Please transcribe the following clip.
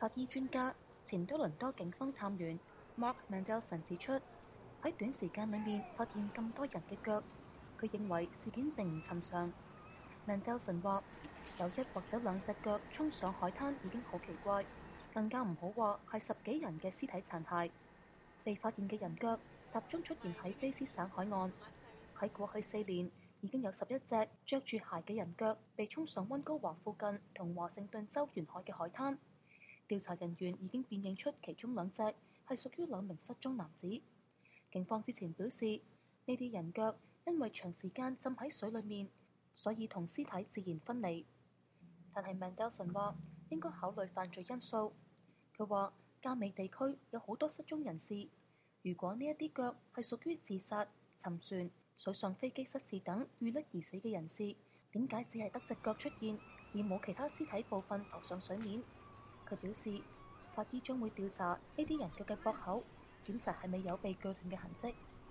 法醫專家、前多倫多警方探員 Mark Mendelson 指出，喺短時間裏面發現咁多人嘅腳，佢認為事件並唔尋常。Mendelson 話：有一或者兩隻腳衝上海灘已經好奇怪，更加唔好話係十幾人嘅屍體殘骸。被發現嘅人腳集中出現喺卑詩省海岸，喺過去4年已經有11隻着住鞋嘅人腳被衝上溫哥華附近同華盛頓州沿海嘅海灘。調查人員已經辨認出其中2隻係屬於兩名失蹤男子。警方之前表示，呢啲人腳因為長時間浸喺水裡面，所以同屍體自然分離。但係 Mendelson 話應該考慮犯罪因素。佢話加美地區有好多失蹤人士，如果呢一啲腳係屬於自殺、沉船、水上飛機失事等遇溺而死嘅人士，點解只係得隻腳出現，而冇其他屍體部分浮上水面？佢表示，法醫將會調查呢啲人腳嘅膊口，檢查係咪有被鋸斷嘅痕跡。